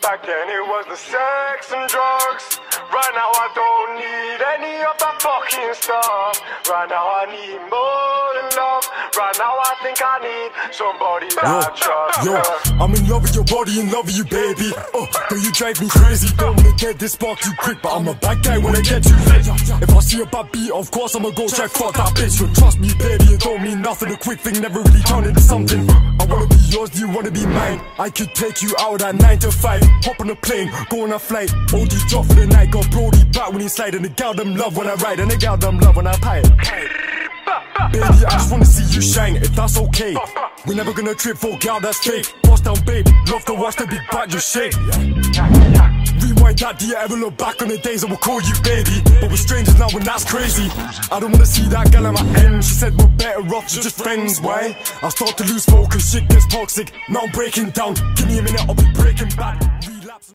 Back then it was the sex and drugs. Right now I don't need any of that fucking stuff. Right now I need more than love. Right now I think I need somebody that I trust. Yo, I'm in love with your body, in love with you, baby. Oh, though you drive me crazy. Don't wanna get this spark too quick, but I'm a bad guy when I get too lit. If I see a bad beat, of course I'ma go try fuck that bitch. But trust me, baby, it don't mean nothing. A quick thing never really turned into something. I wanna be yours, do you wanna be mine? I could take you out at 9 to 5. Hop on a plane, go on a flight. OD drop for the night, got Brody back when he slide. And the gal them love when I ride, and the gal them love when I pipe. Baby, I just wanna see you shine, if that's okay. We're never gonna trip for a gal that's fake. Boss down, babe, love to watch the big bag just shake. Rewind that, do you ever look back on the days I will call you baby? But we're strangers now and that's crazy. I don't wanna see that gal at my end. She said we're better off just friends, why? I start to lose focus, shit gets toxic. Now I'm breaking down, give me a minute, I'll be breaking back.